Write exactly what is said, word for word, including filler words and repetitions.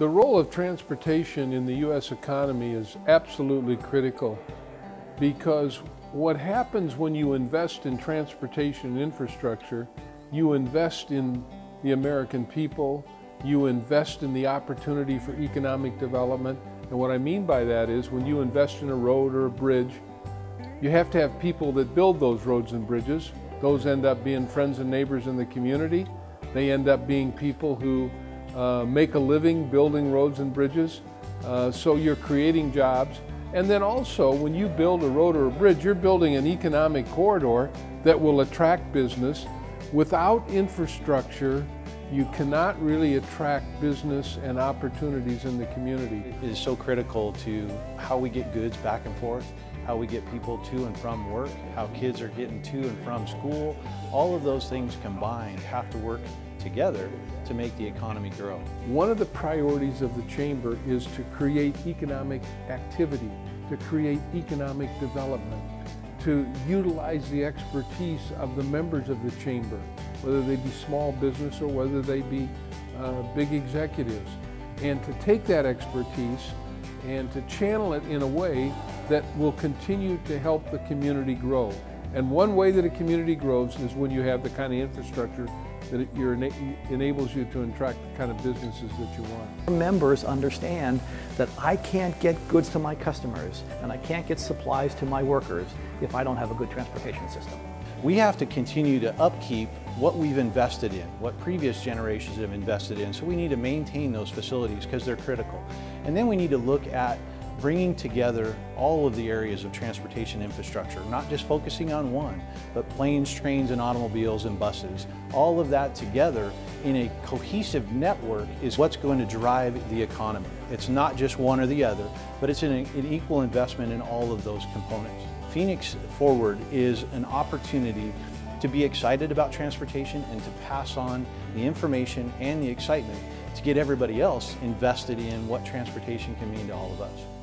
The role of transportation in the U S economy is absolutely critical, because what happens when you invest in transportation infrastructure, you invest in the American people, you invest in the opportunity for economic development. And what I mean by that is when you invest in a road or a bridge, you have to have people that build those roads and bridges. Those end up being friends and neighbors in the community. They end up being people who uh, make a living building roads and bridges. Uh, so you're creating jobs. And then also, when you build a road or a bridge, you're building an economic corridor that will attract business. Without infrastructure, you cannot really attract business and opportunities in the community. It is so critical to how we get goods back and forth, how we get people to and from work, how kids are getting to and from school. All of those things combined have to work together to make the economy grow. One of the priorities of the Chamber is to create economic activity, to create economic development, to utilize the expertise of the members of the Chamber, whether they be small business or whether they be uh, big executives, and to take that expertise and to channel it in a way that will continue to help the community grow. And one way that a community grows is when you have the kind of infrastructure that it you're, enables you to attract the kind of businesses that you want. Members understand that I can't get goods to my customers and I can't get supplies to my workers if I don't have a good transportation system. We have to continue to upkeep what we've invested in, what previous generations have invested in, so we need to maintain those facilities because they're critical. And then we need to look at bringing together all of the areas of transportation infrastructure, not just focusing on one, but planes, trains, and automobiles and buses. All of that together in a cohesive network is what's going to drive the economy. It's not just one or the other, but it's an, an equal investment in all of those components. Phoenix Forward is an opportunity to be excited about transportation and to pass on the information and the excitement to get everybody else invested in what transportation can mean to all of us.